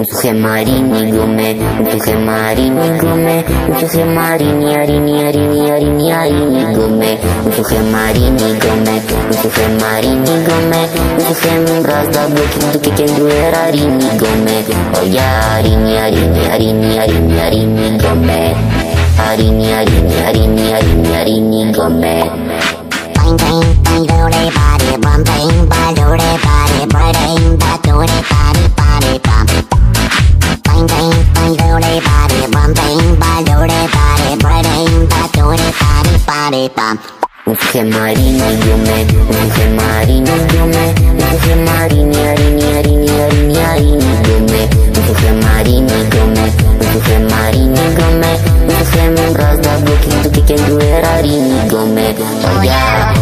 Musuhe marini gome, musuhe marini gome, musuhe marini arini arini arini arini gome, musuhe marini gome, musuhe marini gome, musuhe razda bloki do que doer arini gome, oh ya arini arini arini arini arini gome, arini arini arini arini arini gome. Bang bang bang do de body bum bang bang do de body bang bang do de body body bum. Bang bang bang do de body bum bang bang do de body bang bang do de body body bum. Musuhe marini gome, musuhe marini gome, musuhe marini arini arini arini arini gome, musuhe marini gome, musuhe marini gome, musuhe razda bloki do que doer arini gome, oh ya.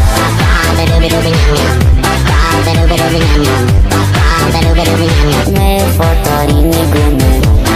Me fatarini gome,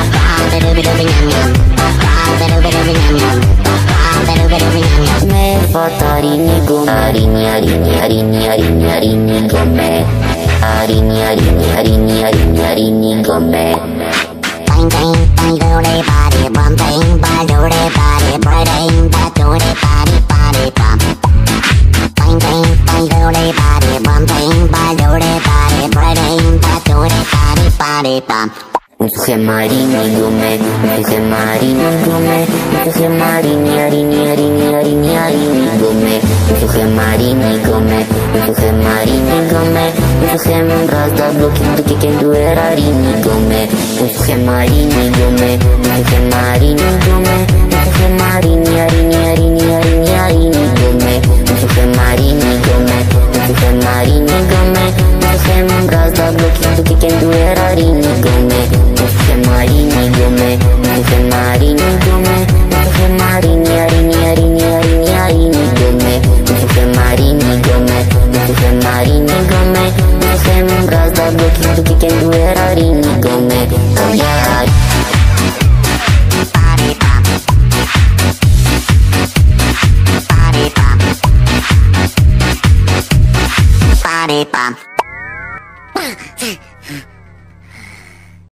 me fatarini gome, arini arini arini arini arini gome, arini arini arini arini arini gome. Bang bang bang do de body bum bang bang do de body bang bang do de body body bum. Bang bang bang do de body bum bang bang do de body bang bang do de body body bum. Musuhe marini gome, musuhe marini gome, musuhe marini arini arini arini arini gome, musuhe marini gome, musuhe marini gome, musuhe razda bloki do que doer arini gome, musuhe marini gome, musuhe marini gome, musuhe marini arini